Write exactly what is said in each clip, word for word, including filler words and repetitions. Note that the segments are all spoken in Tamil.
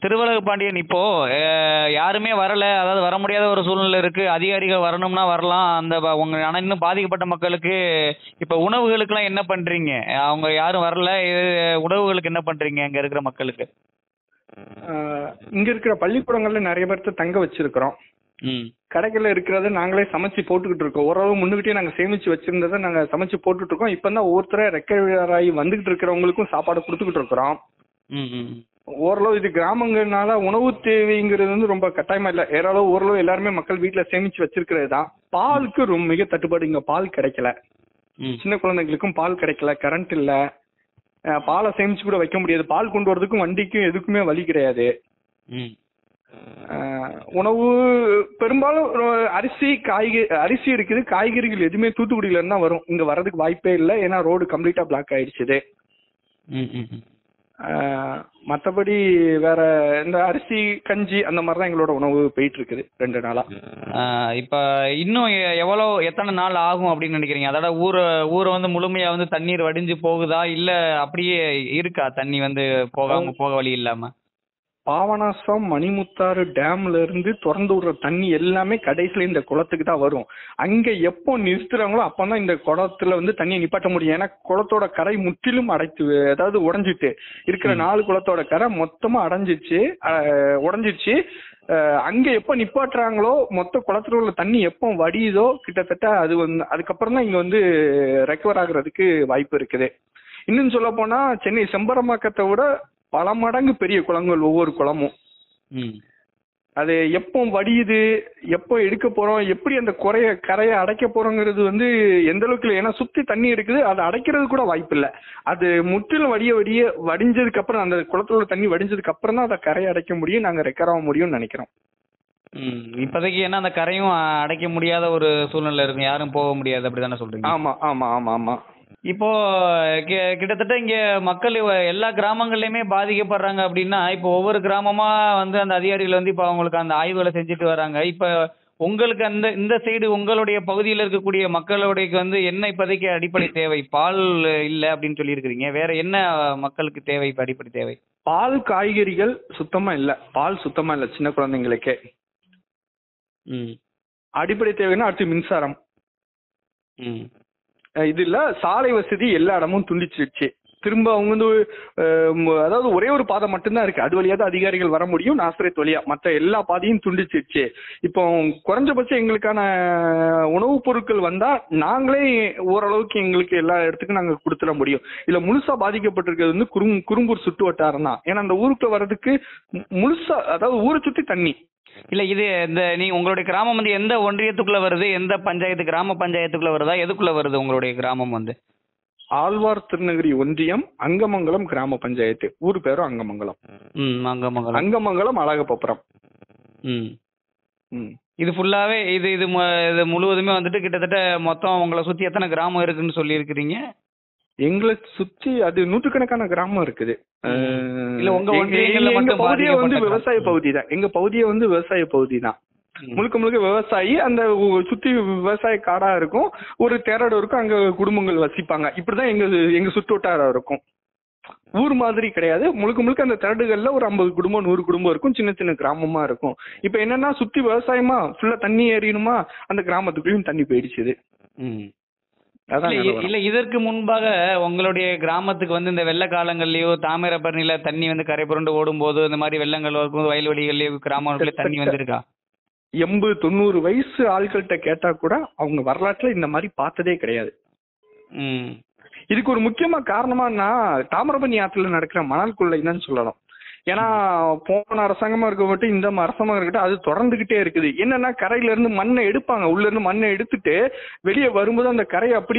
திருவலகு பாண்டியன், இப்போ அஹ், யாருமே வரல, அதாவது வர முடியாத ஒரு சூழ்நிலை இருக்கு. அதிகாரிகள் வரணும்னா வரலாம். அந்த ப- உங்க ஆனா இன்னும் பாதிக்கப்பட்ட மக்களுக்கு இப்ப உணவுகளுக்கெல்லாம் என்ன பண்றீங்க? அவங்க யாரும் வரல, இது உணவுகளுக்கு என்ன பண்றீங்க அங்க இருக்கிற மக்களுக்கு? ஆஹ் இங்க இருக்கிற பள்ளிக்கூடங்கள்ல நிறைய பேர்த்த தங்க வச்சிருக்கிறோம். ம் கடைகள்ல இருக்கிறத நாங்களே சமைச்சு போட்டுக்கிட்டு இருக்கோம். ஓரளவு முன்னுக்கிட்டே நாங்க சேமிச்சு வச்சிருந்ததை நாங்க சமைச்சு போட்டுட்டு இருக்கோம். இப்பதான் ஒவ்வொருத்தர ரெக்கவராகி வந்துகிட்டு இருக்கிறவங்களுக்கும் சாப்பாடு கொடுத்துக்கிட்டு இருக்கிறோம். ம் ம் ஓரளவு இது கிராமங்கள்னால உணவு தேவைங்கிறது வந்து ரொம்ப கட்டாயமா இல்ல. ஏறாளவு ஓரளவு எல்லாருமே மக்கள் வீட்டுல சேமிச்சு வச்சிருக்கிறது தான். பாலுக்கு ரொம்ப மிக தட்டுப்பாடு. இங்க பால் கிடைக்கல. ம் சின்ன குழந்தைங்களுக்கும் பால் கிடைக்கல, கரண்ட் இல்ல. அஹ் பாலை சேமிச்சு கூட வைக்க முடியாது. பால் கொண்டு வரதுக்கும் வண்டிக்கும் எதுக்குமே வழி கிடையாது. ம் அஹ் உணவு பெரும்பாலும் ஒரு அரிசி காய்கறி அரிசி இருக்குது. காய்கறிகள் எதுவுமே தூத்துக்குடியில இருந்தா வரும். இங்க வர்றதுக்கு வாய்ப்பே இல்லை. ஏன்னா ரோடு கம்ப்ளீட்டா பிளாக் ஆயிடுச்சு. ம் ம் ம் மற்றபடி வேற இந்த அரிசி கஞ்சி அந்த மாதிரி தான் எங்களோட உணவு போயிட்டு இருக்குது ரெண்டு நாளா. ஆஹ் இப்ப இன்னும் எ- எவ்வளவு எத்தனை நாள் ஆகும் அப்படின்னு நினைக்கிறீங்க? அதோட ஊரை ஊரை வந்து முழுமையா வந்து தண்ணீர் வடிஞ்சு போகுதா, இல்ல அப்படியே இருக்கா தண்ணி வந்து போகாம போக வழி இல்லாம? பாபநாசம் மணிமுத்தாறு டேம்ல இருந்து திறந்து விடுற தண்ணி எல்லாமே கடைசியில இந்த குளத்துக்கு தான் வரும். அங்க எப்போ நிறுத்துறாங்களோ அப்பதான் இந்த குளத்துல வந்து தண்ணியை நிப்பாட்ட முடியும். ஏன்னா குளத்தோட கரை முற்றிலும் அடைத்து, அதாவது உடைஞ்சிட்டு இருக்கிற நாலு குளத்தோட கரை மொத்தமா அடைஞ்சிச்சு, அஹ், உடைஞ்சிச்சு. அஹ், அங்க எப்போ நிப்பாட்டுறாங்களோ மொத்த குளத்துல உள்ள தண்ணி எப்போ வடியுதோ கிட்டத்தட்ட அது வந்து அதுக்கப்புறம் தான் இங்க வந்து ரெக்கவர் ஆகுறதுக்கு வாய்ப்பு இருக்குது. இன்னும் சொல்ல போனா சென்னை செம்பரம்பாக்கத்தை விட பல மடங்கு பெரிய குளங்கள் ஒவ்வொரு குளமும். ம் அது எப்போ வடியுது, எப்போ எடுக்க போறோம், எப்படி அந்த குறைய கரையை அடைக்க போறோங்கிறது வந்து எந்த அளவுக்கு இல்லை. ஏன்னா சுத்தி தண்ணி இருக்குது, அதை அடைக்கிறது கூட வாய்ப்பு இல்லை. அது முற்றிலும் வடிய வடிய வடிஞ்சதுக்கு அப்புறம், அந்த குளத்துல உள்ள தண்ணி வடிஞ்சதுக்கு அப்புறம் தான் அதை கரையை அடைக்க முடியும், நாங்க ரெக்கவர் ஆக முடியும்னு நினைக்கிறோம். ம் இப்போதைக்கு ஏன்னா அந்த கரையும் அ- அடைக்க முடியாத ஒரு சூழ்நிலை இருக்கு, யாரும் போக முடியாது, அப்படிதானே சொல்றீங்க? ஆமா ஆமா ஆமா ஆமா. இப்போ கி- கிட்டத்தட்ட இங்க மக்கள் இவ- எல்லா கிராமங்கள்லயுமே பாதிக்கப்படுறாங்க அப்படின்னா, இப்போ ஒவ்வொரு கிராமமா வந்து அந்த அதிகாரிகள் வந்து இப்போ அவங்களுக்கு அந்த ஆய்வுகளை செஞ்சுட்டு வராங்க. இப்போ உங்களுக்கு அந்த இந்த சைடு உங்களுடைய பகுதியில் இருக்கக்கூடிய மக்களுடைய வந்து என்ன இப்போதைக்கு அடிப்படை தேவை? பால் இல்லை அப்படின்னு சொல்லி இருக்கிறீங்க, வேற என்ன மக்களுக்கு தேவை இப்போ அடிப்படை தேவை? பால், காய்கறிகள் சுத்தமா இல்ல. பால் சுத்தமா இல்ல சின்ன குழந்தைங்களுக்கே. ம் அடிப்படை தேவைன்னா அடுத்து மின்சாரம். ம் அஹ் இது இல்ல, சாலை வசதி எல்லா இடமும் துண்டிச்சிருச்சு. திரும்ப அவங்க வந்து அஹ், ம- அதாவது ஒரே ஒரு பாதை மட்டும்தான் இருக்கு, அது வழியா தான் அதிகாரிகள் வர முடியும், நாசரேத் வழியா. மற்ற எல்லா பாதையும் துண்டிச்சிருச்சு. இப்போ குறைஞ்சபட்சம் எங்களுக்கான உணவுப் பொருட்கள் வந்தா நாங்களே ஓரளவுக்கு எங்களுக்கு எல்லா இடத்துக்கும் நாங்க கொடுத்துட முடியும். இல்ல முழுசா பாதிக்கப்பட்டிருக்கிறது வந்து குறும் குறும்பூர் சுட்டு வட்டாரம் தான். ஏன்னா அந்த ஊருக்குள்ள வர்றதுக்கு மு- முழுசா, அதாவது ஊரை சுத்தி தண்ணி. இல்ல இது இந்த நீ உங்களுடைய கிராமம் வந்து எந்த ஒன்றியத்துக்குள்ள வருது, எந்த பஞ்சாயத்து, கிராம பஞ்சாயத்துக்குள்ள வருதா, எதுக்குள்ள வருது உங்களுடைய கிராமம் வந்து? ஆழ்வார் திருநகரி ஒன்றியம், அங்கமங்கலம் கிராம பஞ்சாயத்து. ஊர் பேரும் அங்கமங்கலம். ம் அங்கமங்கலம். அங்கமங்கலம் அழகப்பபுரம். ம் ம். இது ஃபுல்லாவே இது இது மு- இது முழுவதுமே வந்துட்டு கிட்டத்தட்ட மொத்தம் உங்களை சுத்தி எத்தனை கிராமம் இருக்குன்னு சொல்லி இருக்கிறீங்க? எங்களை சுத்தி அது நூற்றுக்கணக்கான கிராமம் இருக்குது. அஹ், இல்ல, உங்க எங்க- ஒன்றியங்கள்ல எங்க மட்டும் பகுதியே வந்து பாதிக்கப்பட்ட விவசாய பகுதி தான். எங்க பகுதியே வந்து விவசாய பகுதி தான். ம். முழுக்க முழுக்க விவசாயி. அந்த ஊ- சுத்தி விவசாய காடா இருக்கும். ஒரு தெரடு இருக்கும், அங்க குடும்பங்கள் வசிப்பாங்க. இப்படிதான் எங்க எங்க சுற்று வட்டாரம் இருக்கும். ஊர் மாதிரி கிடையாது. முழுக்க முழுக்க அந்த திரடுகள்ல ஒரு ஐம்பது குடும்பம் நூறு குடும்பம் இருக்கும். சின்ன சின்ன கிராமமா இருக்கும். இப்ப என்னன்னா சுத்தி விவசாயமா ஃபுல்லா தண்ணி ஏறினுமா, அந்த கிராமத்துக்குள்ளயும் தண்ணி போயிடுச்சு. ம். அதான் இல்ல, இ- நிலவரம். இல்ல இதற்கு முன்பாக உங்களுடைய கிராமத்துக்கு வந்து இந்த வெள்ள காலங்கள்லயோ தாமிரபரணியில தண்ணி வந்து கரை புரண்டு ஓடும் போது இந்த மாதிரி வெள்ளங்கள் வரும்போது வயல்வெளிகள்லயோ கிராமங்களுக்குள்ள தண்ணி வந்திருக்கா? எண்பது தொண்ணூறு வயசு ஆட்கள்கிட்ட கேட்டா கூட அவங்க வரலாற்றுல இந்த மாதிரி பார்த்ததே கிடையாது. ம் இதுக்கு ஒரு முக்கியமா காரணமானா தாமிரபரணி ஆற்றுல நடக்கிற மணல் கொள்ளைன்னு சொல்லலாம். ஏன்னா போன அரசாங்கமா இருக்க மட்டும் இந்த அரசாங்கமா இருக்கட்டும், அது தொடர்ந்துகிட்டே இருக்குது. என்னன்னா கரையில இருந்து மண்ணை எடுப்பாங்க, உள்ள இருந்து மண்ணை எடுத்துட்டு வெளியே வரும்போது அந்த கரையை அப்படி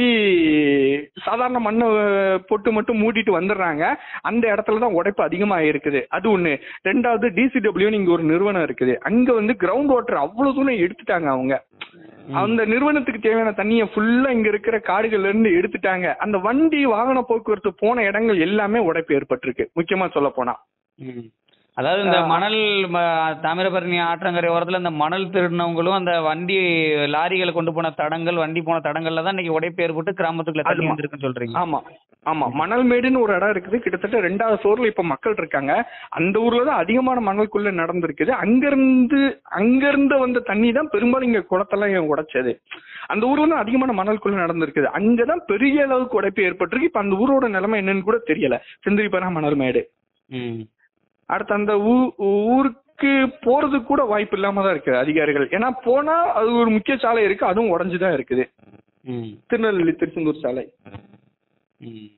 சாதாரண மண்ணை போட்டு மட்டும் மூடிட்டு வந்துடுறாங்க. அந்த இடத்துலதான் உடைப்பு அதிகமா இருக்குது. அது ஒண்ணு. ரெண்டாவது டிசிடபிள்யூன்னு இங்க ஒரு நிறுவனம் இருக்குது. அங்க வந்து கிரவுண்ட் வாட்டர் அவ்வளவு தூரம் எடுத்துட்டாங்க அவங்க. அந்த நிறுவனத்துக்கு தேவையான தண்ணியை ஃபுல்லா இங்க இருக்கிற காடுகள்ல இருந்து எடுத்துட்டாங்க. அந்த வண்டி வாகன போக்குவரத்து போன இடங்கள் எல்லாமே உடைப்பு ஏற்பட்டிருக்கு, முக்கியமா சொல்ல போனா. ம். அதாவது இந்த மணல் ம- தாமிரபரணி ஆற்றங்கரை ஓரத்துல இந்த மணல் திருடினவங்களும் அந்த வண்டி லாரிகளை கொண்டு போன தடங்கள் வண்டி போன தடங்கள்ல தான் இன்னைக்கு உடைப்பு ஏற்பட்டு கிராமத்துக்குள்ள தண்ணி அது வந்திருக்குன்னு சொல்றீங்க. ஆமா ஆமா மணல் மேடுன்னு ஒரு இடம் இருக்குது, கிட்டத்தட்ட ரெண்டாவது ஃப்ளோர்ல இப்ப மக்கள் இருக்காங்க. அந்த ஊர்ல தான் அதிகமான மணல்குள்ள நடந்திருக்குது. அங்கிருந்து அங்கிருந்து வந்த தண்ணி தான் பெரும்பாலும் இங்க குளத்தெல்லாம் உடைச்சது. அந்த ஊர்ல தான் அதிகமான மணல்குள்ள நடந்திருக்குது. அங்கதான் பெரிய அளவுக்கு உடைப்பு ஏற்பட்டிருக்கு. இப்ப அந்த ஊரோட நிலைமை என்னன்னு கூட தெரியல. செந்திரிப்பரா மணல் மேடு. ம். அடுத்து அந்த ஊ- ஊருக்கு போறதுக்கு கூட வாய்ப்பு இல்லாம தான் இருக்குது அதிகாரிகள். ஏன்னா போனா அது ஒரு முக்கிய சாலை இருக்கு, அதுவும் உடஞ்சுதான் இருக்குது. ம். திருநெல்வேலி திருச்செந்தூர் சாலை. ம்.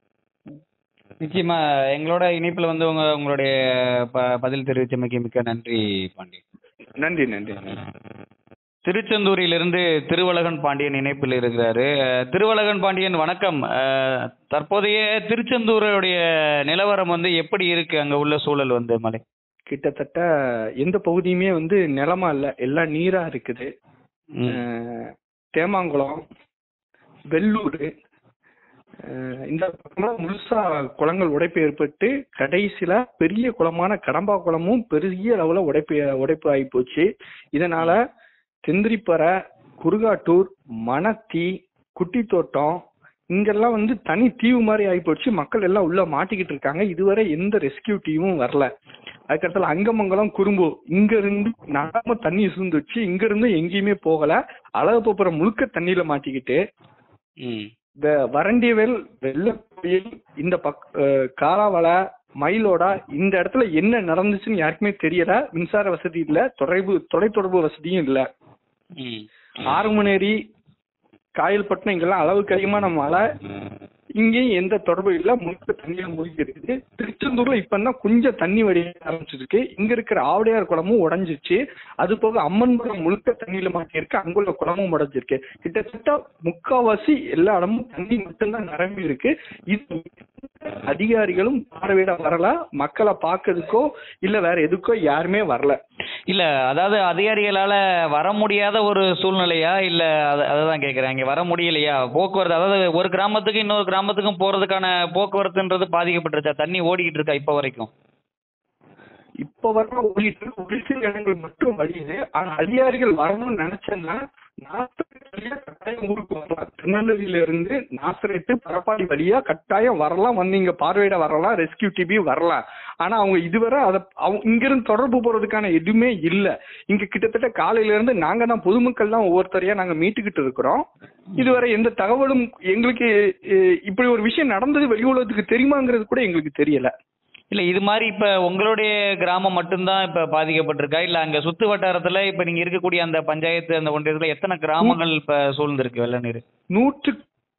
நிச்சயமா எங்களோட இணைப்புல வந்து உங்க உங்களுடைய ப- பதில் தெரிவித்தமைக்கு மிக்க நன்றி பாண்டியன். நன்றி நன்றி நன்றி. திருச்செந்தூரிலிருந்து திருவழகன் பாண்டியன் இணைப்பில் இருக்கிறாரு. அஹ், திருவழகன் பாண்டியன் வணக்கம். அஹ், தற்போதைய திருச்செந்தூருடைய நிலவரம் வந்து எப்படி இருக்கு, அங்க உள்ள சூழல் வந்து மலை? கிட்டத்தட்ட எந்த பகுதியுமே வந்து நிலமா இல்ல, எல்லாம் நீரா இருக்குது. ம். அஹ், தேமாங்குளம், வெள்ளூர், அஹ், இந்த பக்கம்லாம் முழுசா குளங்கள் உடைப்பு ஏற்பட்டு கடைசியில பெரிய குளமான கடம்பா குளமும் பெரிய அளவுல உடைப்பு உடைப்பு ஆகி போச்சு. இதனால செந்திரிப்பறை, குருகாட்டூர், மணத்தி, குட்டித்தோட்டம் இங்கெல்லாம் வந்து தனி தீவு மாதிரி ஆகி போச்சு. மக்கள் எல்லாம் உள்ள மாட்டிக்கிட்டு இருக்காங்க. இதுவரை எந்த ரெஸ்கியூ டீமும் வரல. அதுக்கடுத்தால அங்கமங்கலம், குறும்பு இங்க இருந்து நாம தண்ணி சுந்துச்சு, இங்க இருந்து எங்கேயுமே போகல. அழகப்பபுரம் முழுக்க தண்ணியில மாட்டிக்கிட்டு ம். இந்த வறண்டியவேல், வெள்ளக்கோயில், இந்த பக் அஹ் காராவளை, மயிலோடா இந்த இடத்துல என்ன நடந்துச்சுன்னு யாருக்குமே தெரியல. மின்சார வசதி இல்ல, தொடர்பு தொலைத்தொடர்பு வசதியும் இல்ல. ம். ஆறுமணேரி, காயல்பட்டினம் இங்கெல்லாம் அளவுக்கு அதிகமான மழை. இங்கேயும் எந்த தொடர்பும் இல்ல, முழுக்க தண்ணியில மூழ்கி இருக்குது. திருச்செந்தூர்ல இப்பதான் கொஞ்சம் தண்ணி வடிய ஆரம்பிச்சிருக்கு. இங்க இருக்கிற ஆவடையார் குளமும் உடைஞ்சிச்சு. அது போக அம்மன்புரம் முழுக்க தண்ணியில மாட்டியிருக்கு. அங்குள்ள குளமும் உடைஞ்சிருக்கு. கிட்டத்தட்ட முக்காவாசி எல்லா இடமும் தண்ணி மட்டும்தான் நிரம்பி இருக்கு. இது அதிகாரிகளும் பார்வையிட வரல, மக்களை பார்க்கறதுக்கோ இல்ல வேற எதுக்கோ யாருமே வரல. இல்ல அதாவது அதிகாரிகளால வர முடியாத ஒரு சூழ்நிலையா, இல்ல அத- அததான் கேக்குறேன். இங்க வர முடியலையா போக்குவரத்து, அதாவது ஒரு கிராமத்துக்கு இன்னொரு கிராமத்துக்கும் போறதுக்கான போக்குவரத்துன்றது பாதிக்கப்பட்டுருச்சா? தண்ணி ஓடிக்கிட்டு இருக்கா இப்ப வரைக்கும்? இப்ப வர ஓடிட்டு இருக்கு. ஒரு சில இடங்கள் மட்டும் வழியுது. ஆனா அதிகாரிகள் வரணும்னு நினைச்சேன்னா நாசரேத் வழியா கட்டாயம் ஊருக்கு வரலாம். திருநெல்வேலியில இருந்து நாசரேத்து, பரப்பாடி வழியா கட்டாயம் வரலாம். வந்து இங்க பார்வையிட வரலாம், ரெஸ்கியூ டிபி வரலாம். ஆனா அவங்க இதுவரை அதை அவங்க இங்கிருந்து தொடர்பு போறதுக்கான எதுவுமே இல்ல. இங்க கிட்டத்தட்ட காலையில இருந்து நாங்க தான் பொதுமக்கள் தான் ஒவ்வொருத்தரையா நாங்க மீட்டுக்கிட்டு இருக்கிறோம். இதுவரை எந்த தகவலும் எங்களுக்கு அஹ், இப்படி ஒரு விஷயம் நடந்தது வெளி உலகத்துக்கு தெரியுமாங்கிறது கூட எங்களுக்கு தெரியல. இல்ல இது மாதிரி இப்ப உங்களுடைய கிராமம் மட்டும்தான் இப்ப பாதிக்கப்பட்டிருக்கா, இல்ல அங்க சுத்து வட்டாரத்துல இப்ப நீங்க இருக்கக்கூடிய அந்த பஞ்சாயத்து அந்த ஒன்றியத்துல எத்தனை கிராமங்கள் இப்ப சூழ்ந்திருக்கு வெள்ள நீர்? நூற்று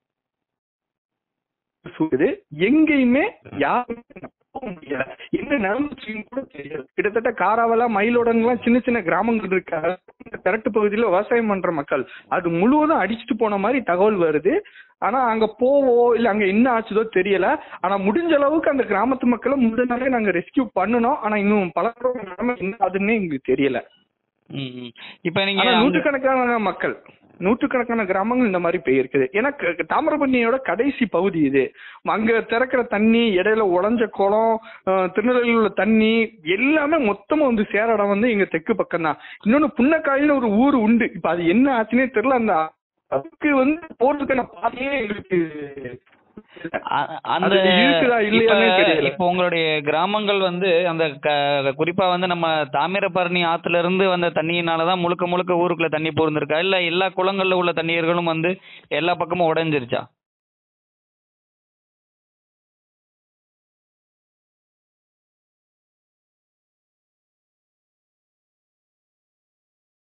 சூழ்நிலை எங்கேயுமே யாருமே நம்ப முடியல. என்ன நடந்துச்சுன்னு கூட தெரியல. கிட்டத்தட்ட காராவலா, மயிலோடன்லாம் சின்ன சின்ன கிராமங்கள் இருக்க திரட்டு பகுதியில விவசாயம் பண்ற மக்கள் அது முழுவதும் அடிச்சுட்டு போன மாதிரி தகவல் வருது. ஆனா அங்க போவோ இல்ல அங்க என்ன ஆச்சுதோ தெரியல. ஆனா முடிஞ்ச அளவுக்கு அந்த கிராமத்து மக்களை முந்தின நாளே நாங்க ரெஸ்கியூ பண்ணணும். ஆனா இன்னும் பல நிலைமை என்ன ஆகுதுன்னு எங்களுக்கு தெரியல. ம், ம். இப்ப நீங்க ஆனா அங்க- நூற்றுக்கணக்கான மக்கள், நூற்றுக்கணக்கான கிராமங்கள் இந்த மாதிரி பெய்யிருக்குது. ஏன்னா க- தாமிரபரணியோட கடைசி பகுதி இது. அங்க திறக்கிற தண்ணி, இடையில உடைஞ்ச குளம், அஹ், திருநெல்வேலியில் உள்ள தண்ணி எல்லாமே மொத்தமா வந்து சேர இடம் வந்து எங்க தெற்கு பக்கம் தான். இன்னொன்னு புன்னக்காயின்னு ஒரு ஊர் உண்டு. இப்ப அது என்ன ஆச்சுன்னே தெரியல. அந்த அதுக்கு வந்து போறதுக்கான பாதையே எங்களுக்கு அ- அந்த அது இருக்குதா இல்லையானே இப்ப- தெரியல. இப்ப உங்களுடைய கிராமங்கள் வந்து அந்த க- குறிப்பா வந்து நம்ம தாமிரபரணி ஆத்துல இருந்து வந்த தண்ணியினாலதான் முழுக்க முழுக்க ஊருக்குள்ள தண்ணி போர்ந்திருக்கா, இல்ல எல்லா குளங்கள்ல உள்ள தண்ணீர்களும் வந்து எல்லா பக்கமும் உடைஞ்சிருச்சா?